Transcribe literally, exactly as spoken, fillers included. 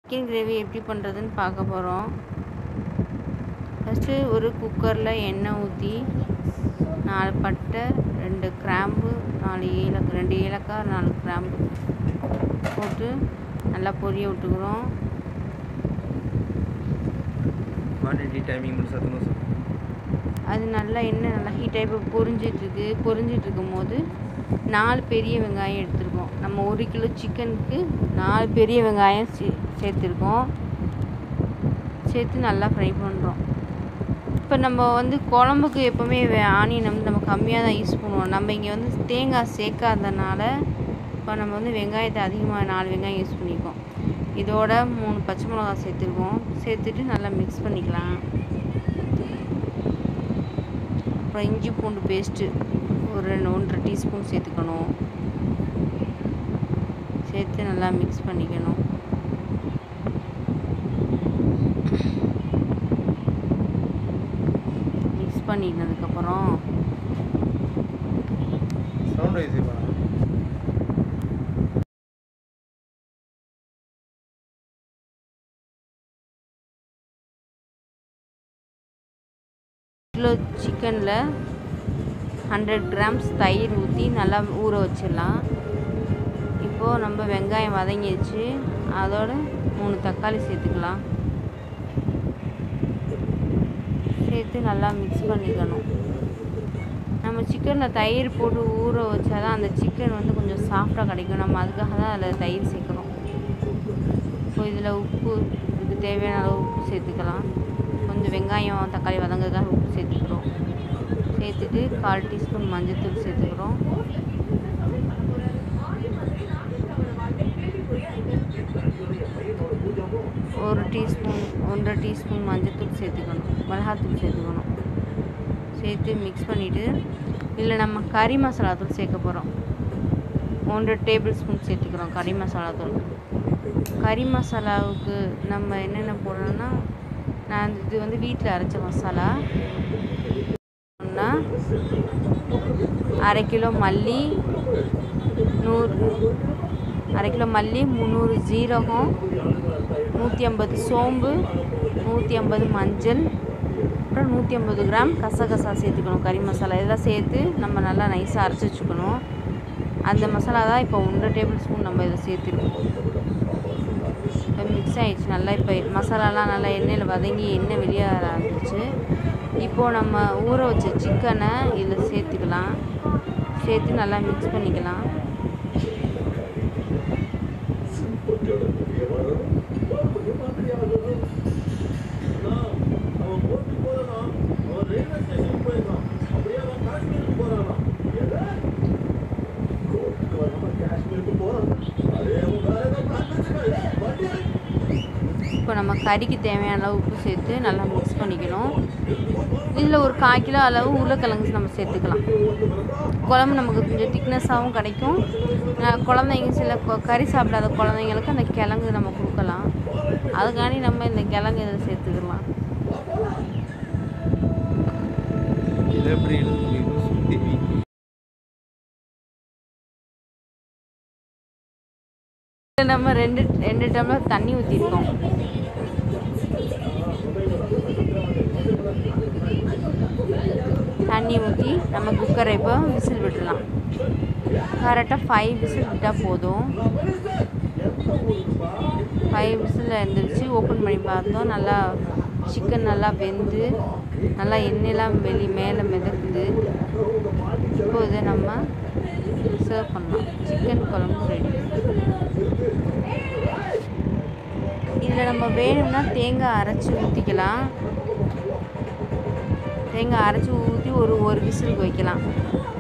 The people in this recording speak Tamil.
சிக்கன் கிரேவி எப்படி பண்ணுறதுன்னு பார்க்க போகிறோம். ஃபஸ்ட்டு ஒரு குக்கரில் எண்ணெய் ஊற்றி நாலு பட்டை, ரெண்டு கிராம்பு, நாலு ஏலக்காய் ரெண்டு ஏலக்காய் நாலு கிராம்பு போட்டு நல்லா பொரிய விட்டுக்கிறோம். அது நல்லா எண்ணெய் நல்லா ஹீட் ஆகி பொரிஞ்சிட்ருக்கு பொரிஞ்சிட்ருக்கும் போது நாலு பெரிய வெங்காயம் எடுத்துருக்கோம். நம்ம ஒரு கிலோ சிக்கனுக்கு நாலு பெரிய வெங்காயம் சே சேர்த்துருக்கோம் சேர்த்து நல்லா ஃப்ரை பண்ணுறோம். இப்போ நம்ம வந்து குழம்புக்கு எப்போவுமே ஆனியன் வந்து நம்ம கம்மியாக தான் யூஸ் பண்ணுவோம். நம்ம இங்கே வந்து தேங்காய் சேர்க்காதனால இப்போ நம்ம வந்து வெங்காயத்தை அதிகமாக நாலு வெங்காயம் யூஸ் பண்ணியிருக்கோம். இதோட மூணு பச்சை மிளகா சேர்த்துருக்கோம். சேர்த்துட்டு நல்லா மிக்ஸ் பண்ணிக்கலாம். அப்புறம் இஞ்சி பூண்டு பேஸ்ட்டு ஒரு ரெண்டு ஒன்றரை டீஸ்பூன் சேர்த்துக்கணும். சேர்த்து நல்லா மிக்ஸ் பண்ணிக்கணும். மிக்ஸ் பண்ணினதுக்கப்புறம் கிலோ சிக்கனில் ஹண்ட்ரட் கிராம்ஸ் தயிர் ஊற்றி நல்லா ஊற வச்சிடலாம். இப்போது நம்ம வெங்காயம் வதங்கிடுச்சு. அதோட மூணு தக்காளி சேர்த்துக்கலாம். சேர்த்து நல்லா மிக்ஸ் பண்ணிக்கணும். நம்ம சிக்கனில் தயிர் போட்டு ஊற வச்சா தான் அந்த சிக்கன் வந்து கொஞ்சம் சாஃப்டாக கிடைக்கும். நம்ம அதுக்காக தான் அதில் தயிர் சேர்க்குறோம். இப்போ இதில் உப்பு இதுக்கு தேவையான அளவு உப்பு சேர்த்துக்கலாம். கொஞ்சம் வெங்காயம் தக்காளி வதங்கிறதுக்காக உப்பு சேர்த்துக்கிறோம். சேர்த்துட்டு கால் டீஸ்பூன் மஞ்சள்தூள் சேர்த்துக்கிறோம். ஒரு டீஸ்பூன் ஒன்றரை டீஸ்பூன் மஞ்சள்தூள் சேர்த்துக்கணும். மிளகாத்தூள் சேர்த்துக்கணும். சேர்த்து மிக்ஸ் பண்ணிவிட்டு இதில் நம்ம கறி மசாலா தூள் சேர்க்க போகிறோம். ஒன்றரை டேபிள் ஸ்பூன் சேர்த்துக்கிறோம் கறி மசாலா தூள். கறி மசாலாவுக்கு நம்ம என்னென்ன போடுறோன்னா, நான் இது வந்து வீட்டில் அரைச்ச மசாலா. அரை கிலோ மல்லி, நூறு அரை கிலோ மல்லி, முந்நூறு ஜீரகம், நூற்றி ஐம்பது சோம்பு, நூற்றி ஐம்பது மஞ்சள், அப்புறம் நூற்றி ஐம்பது கிராம் கசகசா சேர்த்துக்கணும். கறி மசாலா இதெல்லாம் சேர்த்து நம்ம நல்லா நைஸாக அரைச்சி வச்சுக்கணும். அந்த மசாலா தான் இப்போ ஒன்றரை டேபிள் ஸ்பூன் நம்ம இதை சேர்த்துருக்கோம். இப்போ மிக்ஸ் ஆகிடுச்சு நல்லா. இப்போ மசாலாலாம் நல்லா எண்ணெயில் வதங்கி எண்ணெய் வெளியே ஆரம்பிச்சு. இப்போது நம்ம ஊற வச்ச சிக்கனை இதில் சேர்த்துக்கலாம். சேர்த்து நல்லா மிக்ஸ் பண்ணிக்கலாம். இப்போ நம்ம கறிக்கு தேவையான அளவு உப்பு சேர்த்து நல்லா மிக்ஸ் பண்ணிக்கணும். இதில் ஒரு கால் கிலோ அளவு உருளைக்கிழங்கு நம்ம சேர்த்துக்கலாம். குழம்பு நமக்கு கொஞ்சம் திக்னஸாகவும் கிடைக்கும். குழந்தைங்க சில கறி சாப்பிடாத குழந்தைங்களுக்கு அந்த கிழங்கு நம்ம கொடுக்கலாம். அதுக்காண்டி நம்ம இந்த கிழங்கு இதில் சேர்த்துக்கலாம். நம்ம ரெண்டு ரெண்டு டம்ளர் தண்ணி ஊற்றிருக்கோம். தண்ணி ஊற்றி நம்ம குக்கரை இப்போ விசில் விட்டுடலாம். கரெக்டாக ஃபைவ் விசில் விட்டால் போதும். ஃபைவ் விசில் எழுந்திரிச்சு ஓப்பன் பண்ணி பார்த்தோம். நல்லா சிக்கன் நல்லா வெந்து நல்லா எண்ணெயெல்லாம் வெளி மேலே மிதக்குது. இப்போ இதை நம்ம சர்வ் பண்ணலாம். சிக்கன் குழம்பு ரெடி. இதில் நம்ம வேணும்னா தேங்காய் அரைச்சி ஊற்றிக்கலாம். தேங்காய் அரைச்சி ஊற்றி ஒரு ஒரு விசிலுக்கு வைக்கலாம்.